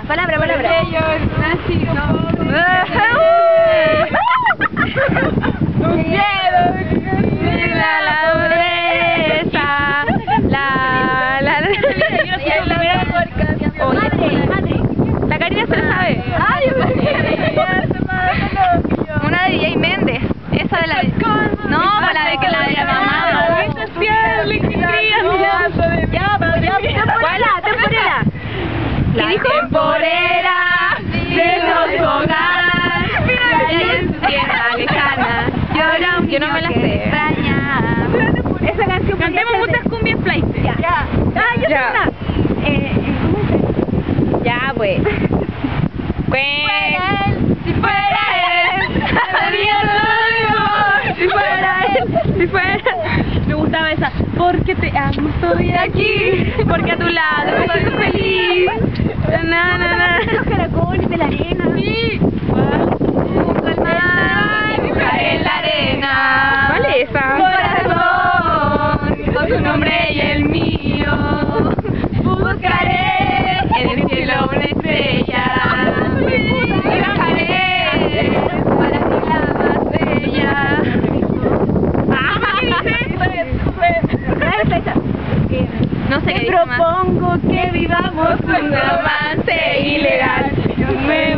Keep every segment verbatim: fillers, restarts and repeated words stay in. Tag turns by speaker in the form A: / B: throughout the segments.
A: palabra, palabra.
B: Ellos nacieron.
A: Un miedo de la pobreza. La, la, la. Oye, madre. La Karina se la sabe.
B: Ay,
A: Una de D J Méndez. Esa de la de... No, la de que la de la mamá. ¿Cuál es la temporera? ¿Qué dijo?
B: Temporera de los hogares. La encierra lejana. Llora un
A: Yo no me la
B: niño que
A: sé.
B: extraña.
A: Esa canción.
B: Cantemos muchas cumbias flight.
A: Ya.
B: Ya.
A: Ah, yo
B: Ya.
A: sé una. Eh, ¿cómo se? Ya, pues.
B: Fuera él, si fuera él, daría lo mismo. Si fuera él, si fuera. Me gustaba esa. Porque te amo, estoy aquí. Porque a tu lado soy feliz. Na, na, na.
A: Los caracoles de la arena.
B: Sí. Junto al mar, dibujaré en la arena.
A: ¿Cuál es esa?
B: Corazón, con tu nombre y el mío. Buscaré en el cielo una estrella. Viajaré para ti la más bella.
A: No sé qué
B: Te
A: dice más.
B: propongo que vivamos un romance ilegal. Me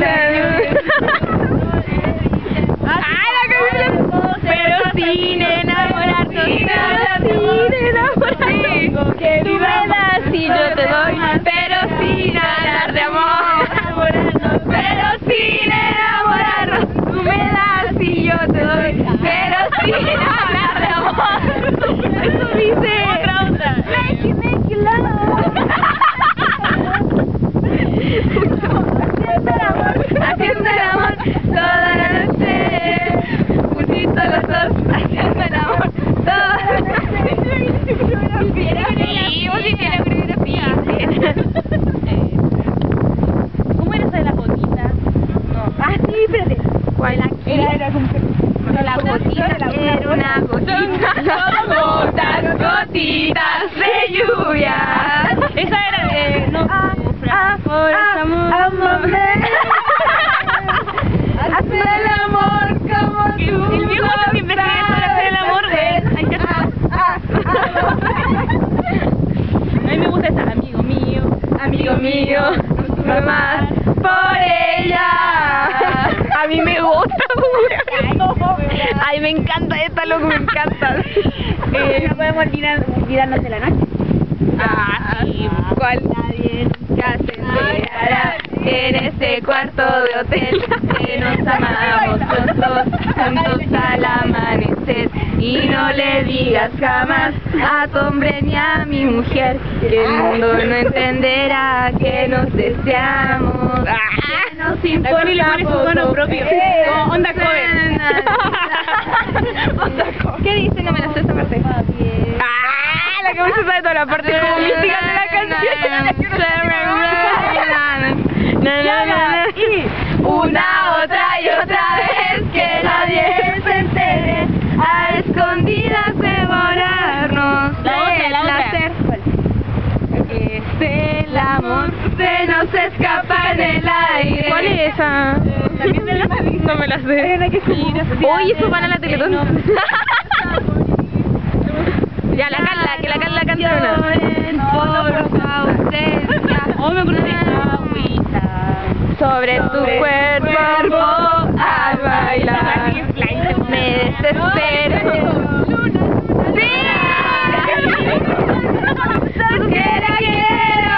B: ¡ay, la canción! Pero sin enamorarnos. Sin enamorarnos. Que tú me das y yo te doy. Pero sin hablar de amor. Pero sin enamorarnos. Tú me das y yo te doy. Pero sin hablar de amor. Eso dice. Otra, otra.
A: Make it, make it love.
B: Haciendo el amor toda la noche. Juntitos los dos. Haciendo el amor toda la noche. Sí, vos sí tienes coreografía. ¿Cómo era esa de la gotita?
A: Ah, sí, espérate.
B: ¿Cuál?
A: Era, era como
B: De la gotita. Era una gotita. Gotas, gotitas de lluvia. Esa era de... No.
A: Ah, ah,
B: Por
A: ah,
B: amor.
A: amor.
B: Hacer el amor como tú. El viejo también me para hacer el amor de él. Hay que A mí me gusta esa. Amigo mío, amigo mío, no sufro más por ella.
A: A mí me gusta, ay, me encanta esta, loco, me encanta.
B: Eh,
A: no podemos olvidar, olvidarnos de la noche.
B: Ah, sí.
A: ¿Cuál?
B: Nadie nunca se enterará que en este cuarto de hotel que nos amamos los dos juntos al amanecer. Y no le digas jamás a tu hombre ni a mi mujer que el mundo no entenderá que nos deseamos, que nos importa
A: le pone su tono
B: poco.
A: propio.
B: Eh,
A: Como onda cover.
B: Onda cover.
A: ¿Qué dice? No me la sé esa parte. Ah, la que me sabe toda la parte como mística de la canción.
B: Una, otra y otra vez que nadie se entere, a escondidas devorarnos
A: La otra, la
B: del
A: otra.
B: placer. Es el amor, se nos escapa en el aire.
A: ¿Cuál es esa?
B: También me la sé.
A: No me la sé. Uy, eso van a la Teletón. Ya, la Carla, que la Carla cante una.
B: Por su ausencia.
A: Oh, me acuerdo de
B: Sobre tu cuerpo a bailar. Me desespero. ¡Sí! ¡Que la quiero!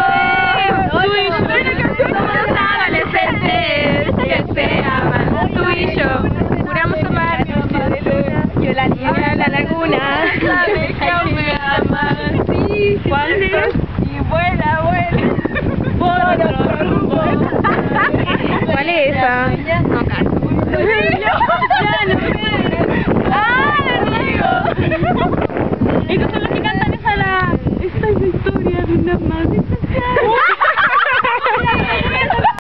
B: Somos adolescentes que se aman. Tú y yo juramos amar.
A: Yo la niña en la laguna.
B: La vieja me ama. Sí,
A: ¿Cuál es?
B: y vuela, vuela por otro rumbo.
A: ¿Cuál es esa?
B: No, Carla.